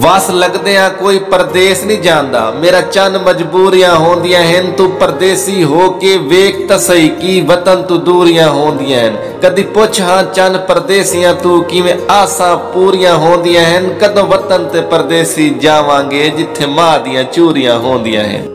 वस लगदियां कोई परदेस नहीं जांदा, मेरा चन मजबूरियां होंदियां हैं। तू परदेसी हो के वेख तां सही की वतन तू दूरियां होंदियां हैं। कदी पुछ हां चन परदेसियां तू किवें आसां पूरियां होंदियां हैं। कदों वतन ते परदेसी जावांगे जिथे मां दियां चूरियां होंदियां हैं।